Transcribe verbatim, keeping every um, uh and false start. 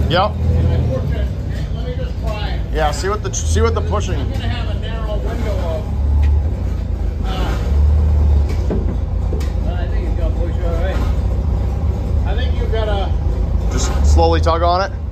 Yep. And I push it. And let me just try it. Yeah. See what the see what the pushing. I'm gonna have a narrow window of. Uh, I think it's gonna push all right. I think you've got to Just slowly tug on it.